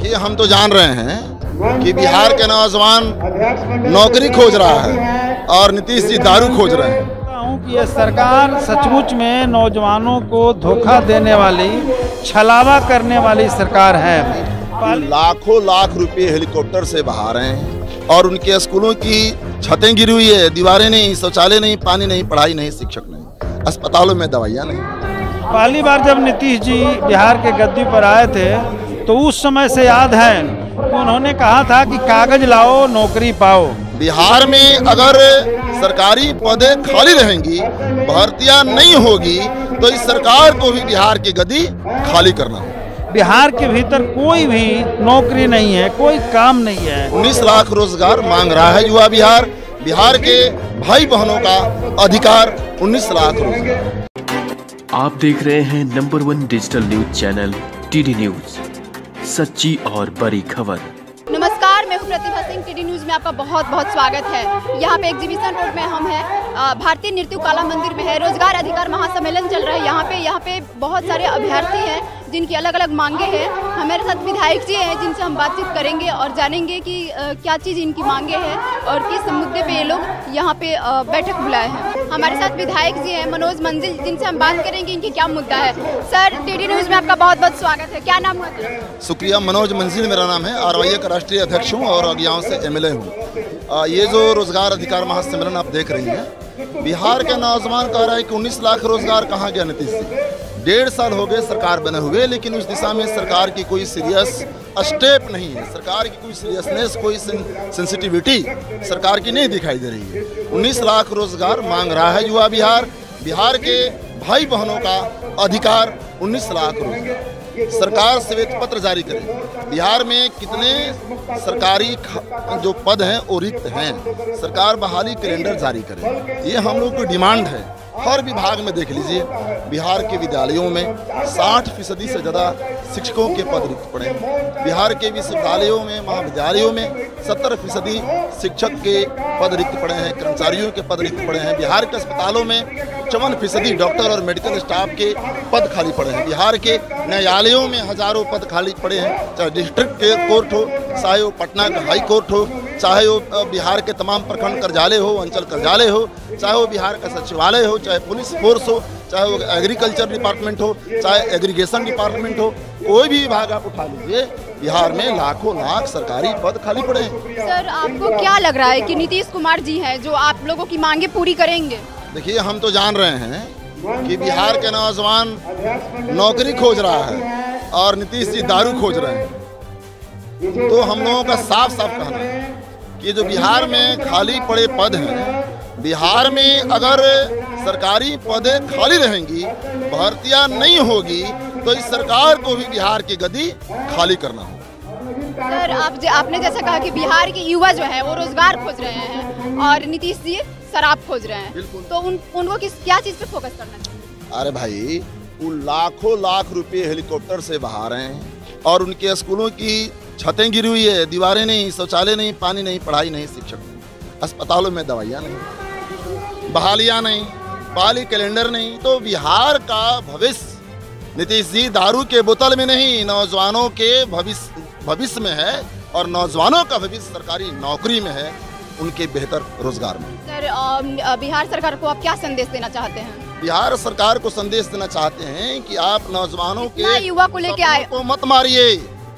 देखिए, हम तो जान रहे हैं कि बिहार के नौजवान नौकरी खोज रहा है और नीतीश जी दारू खोज रहे हैं। कि ये सरकार सचमुच में नौजवानों को धोखा देने वाली, छलावा करने वाली सरकार है। लाखों लाख रुपए हेलीकॉप्टर से बहा रहे हैं और उनके स्कूलों की छतें गिरी हुई है, दीवारें नहीं, शौचालय नहीं, पानी नहीं, पढ़ाई नहीं, शिक्षक नहीं, अस्पतालों में दवाइयाँ नहीं। पहली बार जब नीतीश जी बिहार के गद्दी पर आए थे तो उस समय से याद है उन्होंने कहा था कि कागज लाओ, नौकरी पाओ। बिहार में अगर सरकारी पदें खाली रहेंगी, भर्तियां नहीं होगी, तो इस सरकार को भी बिहार की गद्दी खाली करना होगा। बिहार के भीतर कोई भी नौकरी नहीं है, कोई काम नहीं है। 19 लाख रोजगार मांग रहा है युवा बिहार। बिहार के भाई बहनों का अधिकार 19 लाख रोजगार। आप देख रहे हैं number 1 digital news channel T न्यूज, सच्ची और बड़ी खबर। नमस्कार, मैं हूं प्रतिभा सिंह। टीडी न्यूज में आपका बहुत बहुत स्वागत है। यहाँ पे एग्जीबिशन रोड में हम हैं, भारतीय नृत्य कला मंदिर में है। रोजगार अधिकार महासम्मेलन चल रहा है। यहाँ पे बहुत सारे अभ्यर्थी हैं जिनकी अलग अलग मांगे हैं। हमारे साथ विधायक जी हैं जिनसे हम बातचीत करेंगे और जानेंगे कि क्या चीज़ इनकी मांगे हैं और किस मुद्दे पे ये लोग यहाँ पे बैठक बुलाए हैं। हमारे साथ विधायक जी हैं मनोज मंजिल, जिनसे हम बात करेंगे इनकी क्या मुद्दा है। सर, टीडी न्यूज में आपका बहुत बहुत स्वागत है। क्या नाम है? शुक्रिया। मनोज मंजिल मेरा नाम है, RYA का राष्ट्रीय अध्यक्ष हूँ और अज्ञाओं से MLA हूँ। ये जो रोजगार अधिकार महासम्मेलन आप देख रही हैं, बिहार के नौजवान कह रहा है कि 19 लाख रोजगार कहाँ गया नीतीश जी। 1.5 साल हो गए सरकार बने हुए, लेकिन उस दिशा में सरकार की कोई सीरियस स्टेप नहीं है। सरकार की कोई सीरियसनेस, कोई सेंसिटिविटी सरकार की नहीं दिखाई दे रही है। 19 लाख रोजगार मांग रहा है युवा बिहार। बिहार के भाई बहनों का अधिकार 19 लाख रोजगार। सरकार श्वेत पत्र जारी करे। बिहार में कितने सरकारी जो पद हैं वो रिक्त हैं, सरकार बहाली कैलेंडर जारी करे। ये हम लोग की डिमांड है। हर विभाग में देख लीजिए, बिहार के विद्यालयों में 60% से ज़्यादा शिक्षकों के पद रिक्त पड़े हैं। बिहार के विश्वविद्यालयों में, महाविद्यालयों में 70% शिक्षक के पद रिक्त पड़े हैं, कर्मचारियों के पद रिक्त पड़े हैं। बिहार के अस्पतालों में 54% डॉक्टर और मेडिकल स्टाफ के पद खाली पड़े हैं। बिहार के न्यायालयों में हजारों पद खाली पड़े हैं, चाहे डिस्ट्रिक्ट के कोर्ट हो, चाहे वो पटना का हाई कोर्ट हो, चाहे वो बिहार के तमाम प्रखंड कार्यालय हो, अंचल कार्यालय हो, चाहे वो बिहार का सचिवालय हो, चाहे पुलिस फोर्स हो, चाहे वो एग्रीकल्चर डिपार्टमेंट हो, चाहे एग्रीगेशन डिपार्टमेंट हो, कोई भी विभाग आप उठा लीजिए, बिहार में लाखों लाख सरकारी पद खाली पड़े हैं। सर, आपको क्या लग रहा है कि नीतीश कुमार जी हैं जो आप लोगों की मांगे पूरी करेंगे? देखिए, हम तो जान रहे हैं कि बिहार के नौजवान नौकरी खोज रहा है और नीतीश जी दारू खोज रहे हैं। तो हम लोगों का साफ साफ कहना है कि जो बिहार में खाली पड़े पद हैं, बिहार में अगर सरकारी पदें खाली रहेंगी, भर्तियां नहीं होगी, तो इस सरकार को भी बिहार की गद्दी खाली करना होगा। सर, आपने जैसा कहा कि बिहार के युवा जो है वो रोजगार खोज रहे हैं और नीतीश जी शराब खोज रहे हैं, तो उनको क्या चीज़ पे फोकस करना चाहिए? अरे भाई, वो लाखों लाख रुपए हेलीकॉप्टर से बहा रहे हैं और उनके स्कूलों की छतें गिरी हुई है, दीवारें नहीं, शौचालय नहीं, पानी नहीं, पढ़ाई नहीं, शिक्षक नहीं, अस्पतालों में दवाइयाँ नहीं, बहालियाँ नहीं, बहाली कैलेंडर नहीं। तो बिहार का भविष्य नीतीश जी दारू के बोतल में नहीं, नौजवानों के भविष्य में है और नौजवानों का भविष्य सरकारी नौकरी में है, उनके बेहतर रोजगार में। सर, बिहार सरकार को आप क्या संदेश देना चाहते हैं? बिहार सरकार को संदेश देना चाहते हैं कि आप नौजवानों के युवा को लेके आए को मत मारिए।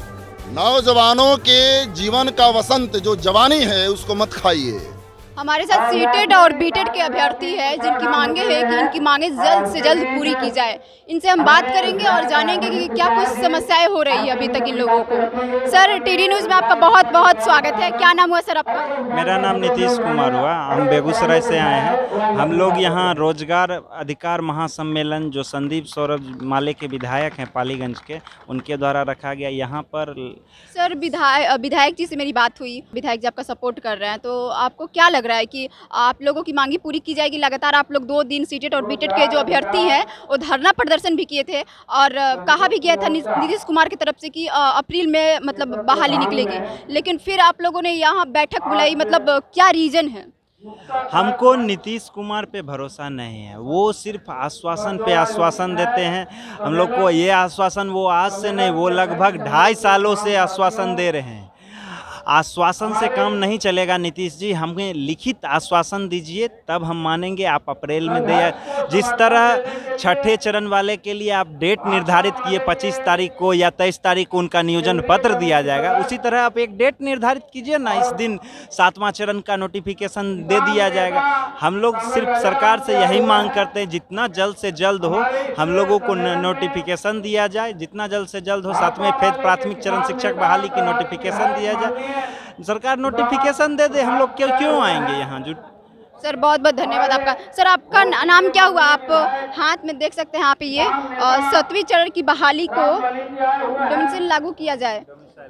नौजवानों के जीवन का वसंत जो जवानी है उसको मत खाइए। हमारे साथ सीटेड और बीटेड के अभ्यर्थी हैं जिनकी मांगे हैं कि इनकी मांगे जल्द से जल्द पूरी की जाए। इनसे हम बात करेंगे और जानेंगे कि क्या कुछ समस्याएं हो रही है अभी तक इन लोगों को। सर, टीडी न्यूज़ में आपका बहुत बहुत स्वागत है। क्या नाम हुआ सर आपका? मेरा नाम नीतीश कुमार हुआ। हम बेगूसराय से आए हैं। हम लोग यहाँ रोजगार अधिकार महासम्मेलन जो संदीप सौरभ माले के विधायक हैं पालीगंज के, उनके द्वारा रखा गया यहाँ पर। सर, विधायक जी से मेरी बात हुई, विधायक जी आपका सपोर्ट कर रहे हैं, तो आपको क्या लग रहा है कि आप लोगों की मांगी पूरी की जाएगी? लगातार आप लोग 2 दिन सीटेड और बीटेड के जो अभ्यर्थी हैं वो धरना प्रदर्शन भी किए थे और कहा भी गया था नीतीश कुमार की तरफ से कि अप्रैल में मतलब बहाली निकलेगी, लेकिन फिर आप लोगों ने यहाँ बैठक बुलाई, मतलब क्या रीजन है? हमको नीतीश कुमार पे भरोसा नहीं है। वो सिर्फ आश्वासन पे आश्वासन देते हैं। हम लोग को ये आश्वासन वो आज से नहीं, वो लगभग 2.5 सालों से आश्वासन दे रहे हैं। आश्वासन से काम नहीं चलेगा नीतीश जी, हमें लिखित आश्वासन दीजिए तब हम मानेंगे। आप अप्रैल में दे, जिस तरह छठे चरण वाले के लिए आप डेट निर्धारित किए 25 तारीख को या 23 तारीख को उनका नियोजन पत्र दिया जाएगा, उसी तरह आप एक डेट निर्धारित कीजिए ना, इस दिन 7वां चरण का नोटिफिकेशन दे दिया जाएगा। हम लोग सिर्फ सरकार से यही मांग करते हैं जितना जल्द से जल्द हो हम लोगों को नोटिफिकेशन दिया जाए, जितना जल्द से जल्द हो 7वें फेज प्राथमिक चरण शिक्षक बहाली की नोटिफिकेशन दिया जाए। सरकार नोटिफिकेशन दे दे, हम लोग क्यों आएंगे यहाँ। जो सर बहुत बहुत धन्यवाद आपका। सर आपका नाम क्या हुआ? आप हाथ में देख सकते हैं यहाँ पे ये 7वीं चरण की बहाली को डोमिसाइल लागू किया जाए,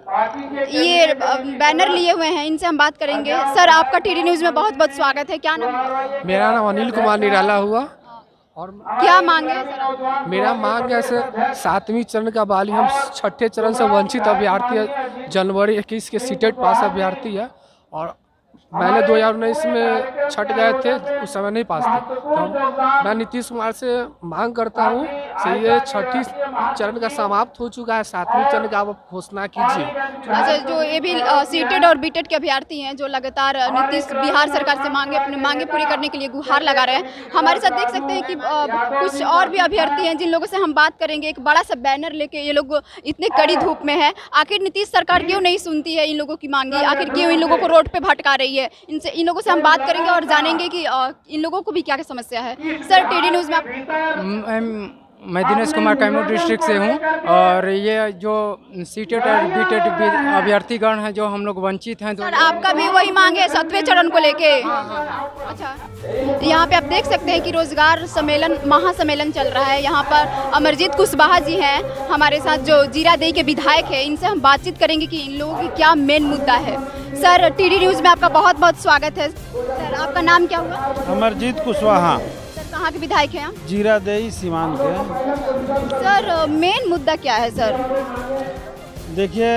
ये बैनर लिए हुए हैं, इनसे हम बात करेंगे। सर आपका टीडी न्यूज़ में बहुत बहुत स्वागत है। क्या नाम? मेरा नाम अनिल कुमार निराला हुआ। और क्या मांग है सर? मेरा मांग है सर 7वीं चरण का बहाली। हम छठे चरण से वंचित अभ्यर्थी है, जनवरी 21 के सीटेट पास अभ्यर्थी है और मैंने 2019 में छठ गए थे, उस समय नहीं पास थे। तो मैं नीतीश कुमार से मांग करता हूँ कि ये छठी चरण का समाप्त हो चुका है, 7वीं चरण का आप घोषणा कीजिए। अच्छा, जो ये भी सीटेड और बीटेड के अभ्यर्थी हैं जो लगातार नीतीश बिहार सरकार से अपनी मांगे पूरी करने के लिए गुहार लगा रहे हैं, हमारे साथ देख सकते हैं कि कुछ और भी अभ्यर्थी हैं जिन लोगों से हम बात करेंगे। एक बड़ा सा बैनर लेके ये लोग इतने कड़ी धूप में है। आखिर नीतीश सरकार क्यों नहीं सुनती है इन लोगों की मांगी? आखिर क्यों इन लोगों को रोड पे भटका रही है? इन लोगों से हम बात करेंगे और जानेंगे कि इन लोगों को भी क्या क्या समस्या है। सर टीडी न्यूज़ में आप। मैं दिनेश कुमार कैमूर डिस्ट्रिक्ट से हूँ और ये जो सीटेट और बीटेट अभ्यर्थीगण हैं जो हम लोग वंचित हैं। सर आपका भी वही मांग है 7वें चरण को लेके? अच्छा, यहाँ पे आप देख सकते हैं कि रोजगार सम्मेलन महासम्मेलन चल रहा है। यहाँ पर अमरजीत कुशवाहा जी हैं हमारे साथ, जो जीरादेई के विधायक हैं। इनसे हम बातचीत करेंगे कि इन लोगों की क्या मेन मुद्दा है। सर टीडी न्यूज़ में आपका बहुत बहुत स्वागत है। सर आपका नाम क्या हुआ? अमरजीत कुशवाहा। कहाँ के विधायक हैं आप? जीरादेई सीमान के। सर मेन मुद्दा क्या है सर? देखिए,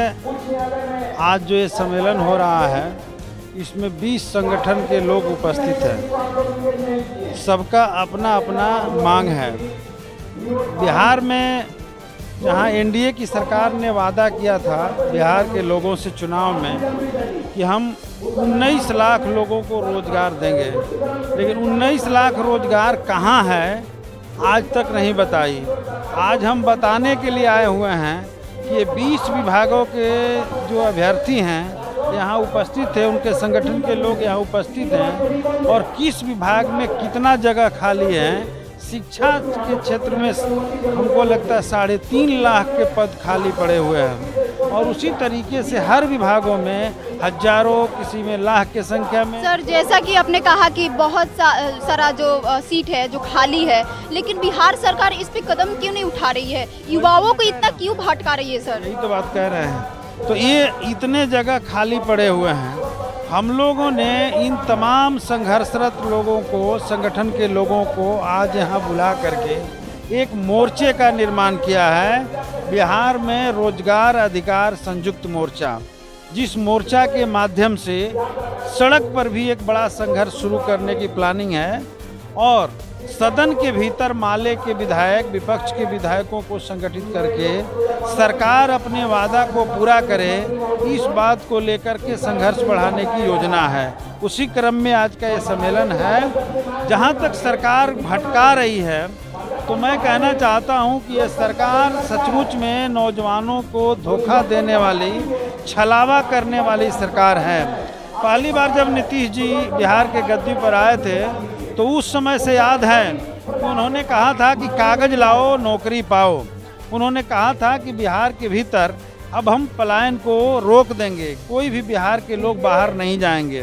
आज जो ये सम्मेलन हो रहा है इसमें 20 संगठन के लोग उपस्थित हैं। सबका अपना अपना मांग है। बिहार में जहाँ एनडीए की सरकार ने वादा किया था बिहार के लोगों से चुनाव में कि हम 19 लाख लोगों को रोजगार देंगे, लेकिन 19 लाख रोजगार कहाँ है आज तक नहीं बताई। आज हम बताने के लिए आए हुए हैं कि ये 20 विभागों के जो अभ्यर्थी हैं यहाँ उपस्थित है, उनके संगठन के लोग यहाँ उपस्थित हैं और किस विभाग में कितना जगह खाली है। शिक्षा के क्षेत्र में हमको लगता है 3.5 लाख के पद खाली पड़े हुए हैं और उसी तरीके से हर विभागों में हजारों, किसी में लाख के संख्या में। सर जैसा कि आपने कहा कि बहुत सारा जो सीट है जो खाली है, लेकिन बिहार सरकार इस पे कदम क्यों नहीं उठा रही है? युवाओं को इतना क्यों भटका रही है? सर यही तो बात कह रहे हैं। तो ये इतने जगह खाली पड़े हुए हैं। हम लोगों ने इन तमाम संघर्षरत लोगों को, संगठन के लोगों को आज यहाँ बुला करके एक मोर्चे का निर्माण किया है, बिहार में रोजगार अधिकार संयुक्त मोर्चा, जिस मोर्चा के माध्यम से सड़क पर भी एक बड़ा संघर्ष शुरू करने की प्लानिंग है और सदन के भीतर माले के विधायक, विपक्ष के विधायकों को संगठित करके सरकार अपने वादा को पूरा करे, इस बात को लेकर के संघर्ष बढ़ाने की योजना है। उसी क्रम में आज का ये सम्मेलन है। जहां तक सरकार भटका रही है, तो मैं कहना चाहता हूं कि ये सरकार सचमुच में नौजवानों को धोखा देने वाली, छलावा करने वाली सरकार है। पहली बार जब नीतीश जी बिहार के गद्दी पर आए थे तो उस समय से याद है कि उन्होंने कहा था कि कागज लाओ नौकरी पाओ। उन्होंने कहा था कि बिहार के भीतर अब हम पलायन को रोक देंगे, कोई भी बिहार के लोग बाहर नहीं जाएंगे।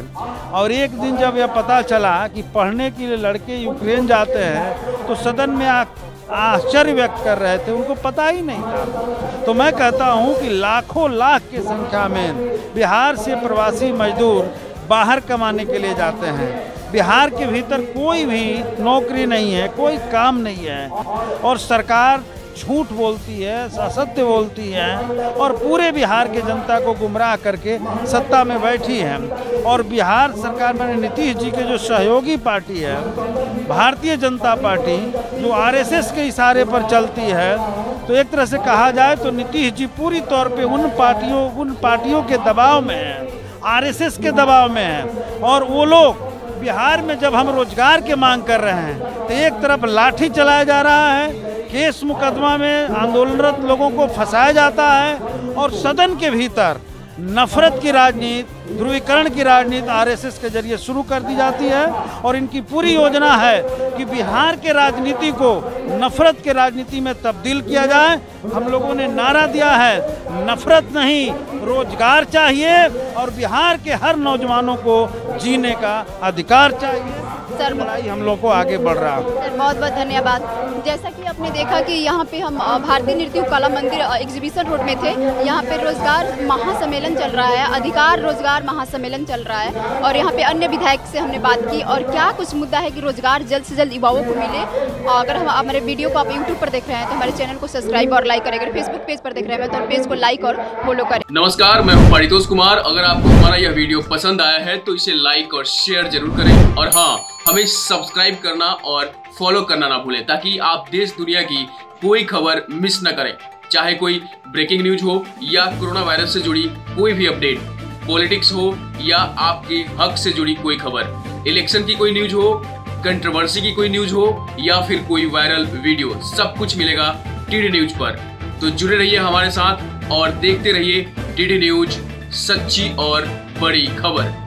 और एक दिन जब यह पता चला कि पढ़ने के लिए लड़के यूक्रेन जाते हैं तो सदन में आश्चर्य व्यक्त कर रहे थे, उनको पता ही नहीं था। तो मैं कहता हूं कि लाखों लाख की संख्या में बिहार से प्रवासी मजदूर बाहर कमाने के लिए जाते हैं। बिहार के भीतर कोई भी नौकरी नहीं है, कोई काम नहीं है और सरकार झूठ बोलती है, असत्य बोलती है और पूरे बिहार के जनता को गुमराह करके सत्ता में बैठी है। और बिहार सरकार में नीतीश जी के जो सहयोगी पार्टी है भारतीय जनता पार्टी, जो आरएसएस के इशारे पर चलती है, तो एक तरह से कहा जाए तो नीतीश जी पूरी तौर पे उन पार्टियों के दबाव में हैं, आरएसएस के दबाव में हैं। और वो लोग बिहार में जब हम रोजगार के मांग कर रहे हैं तो एक तरफ लाठी चलाया जा रहा है, केस मुकदमा में आंदोलनरत लोगों को फंसाया जाता है, और सदन के भीतर नफरत की राजनीति, ध्रुवीकरण की राजनीति आरएसएस के जरिए शुरू कर दी जाती है। और इनकी पूरी योजना है कि बिहार के राजनीति को नफरत के राजनीति में तब्दील किया जाए। हम लोगों ने नारा दिया है, नफरत नहीं, रोजगार चाहिए और बिहार के हर नौजवानों को जीने का अधिकार चाहिए। सर, हम लोग को आगे बढ़ रहा है। सर बहुत बहुत धन्यवाद। जैसा कि आपने देखा कि यहाँ पे हम भारतीय नृत्य कला मंदिर एग्जीबिशन रोड में थे। यहाँ पे रोजगार महासम्मेलन चल रहा है, अधिकार रोजगार महासम्मेलन चल रहा है, और यहाँ पे अन्य विधायक से हमने बात की और क्या कुछ मुद्दा है कि रोजगार जल्द से जल्द युवाओं को मिले। अगर हम हमारे वीडियो को आप यूट्यूब पर देख रहे हैं तो हमारे चैनल को सब्सक्राइब और लाइक करें। अगर फेसबुक पेज पर देख रहे हैं तो पेज को लाइक और फॉलो करें। नमस्कार, मैं हूं पारितोष कुमार। अगर आपको हमारा यह वीडियो पसंद आया है तो इसे लाइक और शेयर जरूर करें, और हाँ, हमें सब्सक्राइब करना और फॉलो करना ना भूलें, ताकि आप देश दुनिया की कोई खबर मिस न करें। चाहे कोई ब्रेकिंग न्यूज हो या कोरोना वायरस से जुड़ी कोई भी अपडेट, पॉलिटिक्स हो या आपके हक से जुड़ी कोई खबर, इलेक्शन की कोई न्यूज हो, कंट्रोवर्सी की कोई न्यूज हो या फिर कोई वायरल वीडियो, सब कुछ मिलेगा टीडी न्यूज पर। तो जुड़े रहिए हमारे साथ और देखते रहिए टीडी न्यूज, सच्ची और बड़ी खबर।